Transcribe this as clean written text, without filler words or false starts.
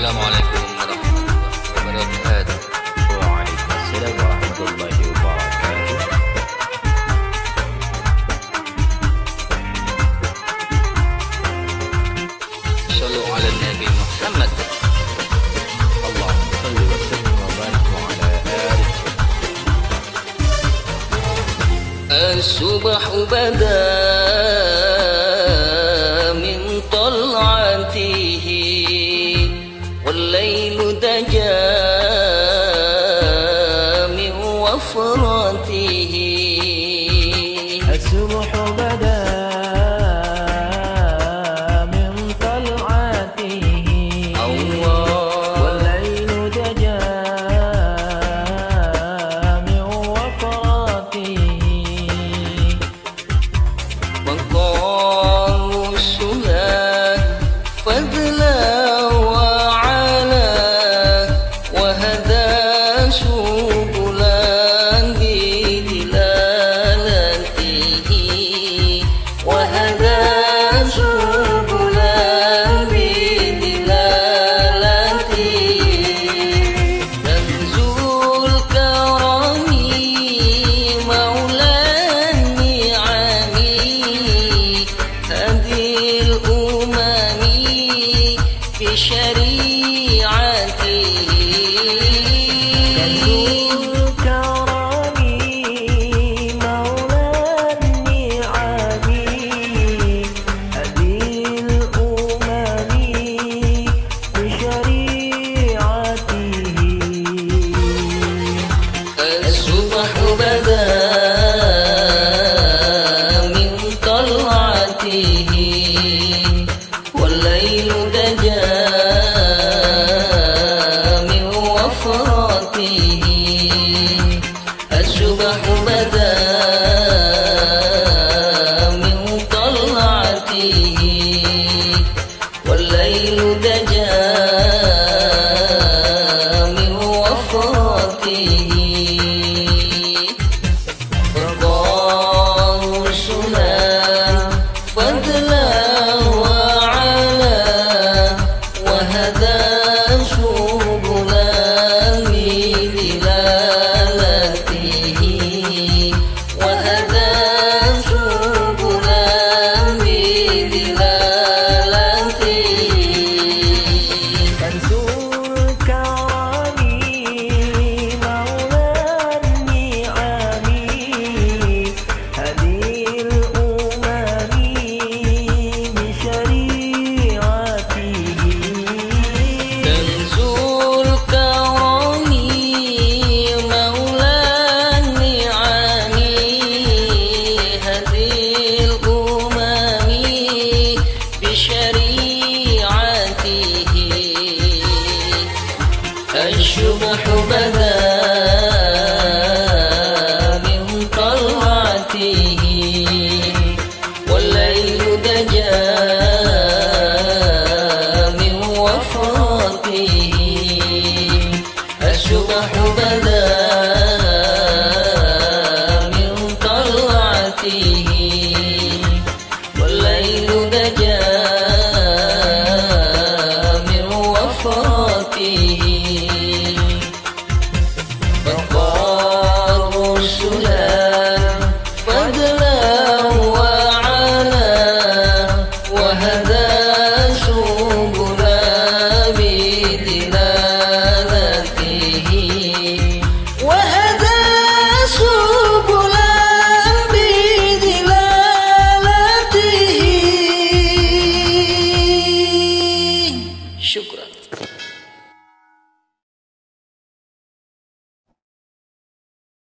Assalamualaikum warahmatullahi wabarakatuh. Waalaikumsalam warahmatullahi wabarakatuh. Shallu ala Nabi Muhammad. Allahumma salli wa sallim wa barik ala alihi. As-subhu bada min tal'atihi wal-lailu daja min wafratihi. As-subhu bada min tal'atihi wal-lailu daja min wafratihi. Maqamu sunnah fadla wa ala wa hada subulan bidilalatihi wa hada subulan bidilalatihi. Tanzul karami maulan ni'ami hadil umami fi syari'atihi. As-subhu bada min tal'atihi wal-lailu daja min wafratihi. As-subhu bada min tal'atihi wal-lailu daja min wafratihi. الشبح بدا من طلعته والليل دجا من وفرته. الشبح بدا من طلعته والليل دجا من وفرته. شكرا.